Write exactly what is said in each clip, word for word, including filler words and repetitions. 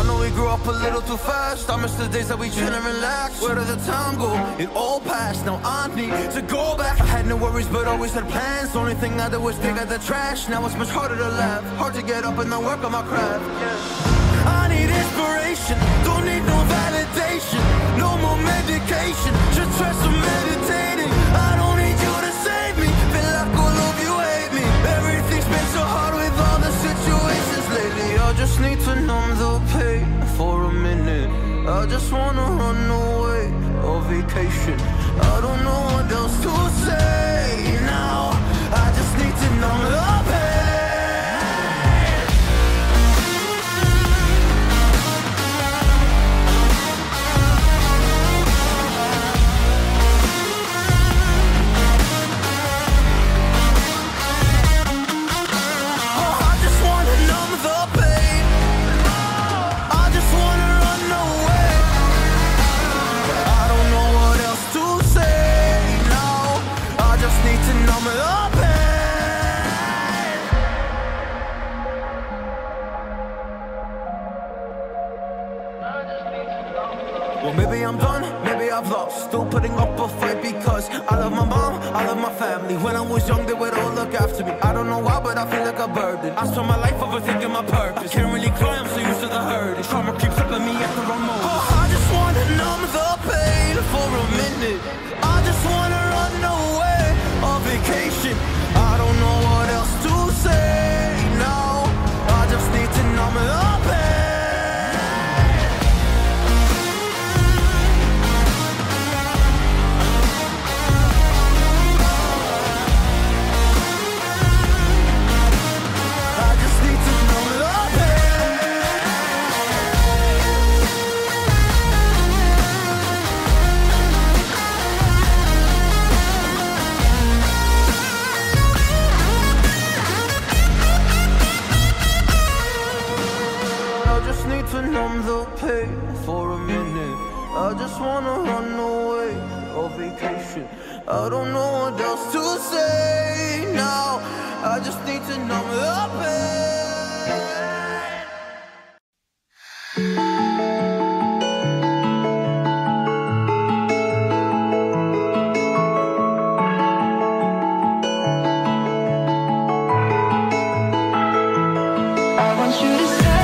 I know we grew up a little too fast. I miss the days that we chill and relax. Where did the time go? It all passed. Now I need to go back. I had no worries but always had plans. The only thing I did was take out the trash. Now it's much harder to laugh, hard to get up and then work on my craft. Yeah. I need inspiration, don't need no validation. No more medication, just try some meditating. I don't need you to save me, feel like all of you hate me. Everything's been so hard with all the situations lately. I just need to numb the pain for a minute. I just wanna run away on vacation. I don't know what else to say now. I just need to numb the pain. Well, maybe I'm done, maybe I've lost. Still putting up a fight because I love my mom, I love my family. When I was young, they would all look after me. I don't know why, but I feel like a burden. I spend my life overthinking my purpose. I can't really cry, I'm so used to the hurt. Trauma keeps up at me at the wrong moment. Oh, I just wanna numb the pain for a minute. I just wanna run away on vacation. I don't know what else to say now. I just need to numb the pain. To numb the pain for a minute. I just wanna run away on vacation. I don't know what else to say now. I just need to numb the pain. I want you to stay.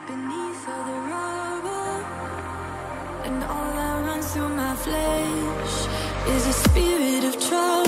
beneath all the rubble, and all that runs through my flesh is a spirit of trouble.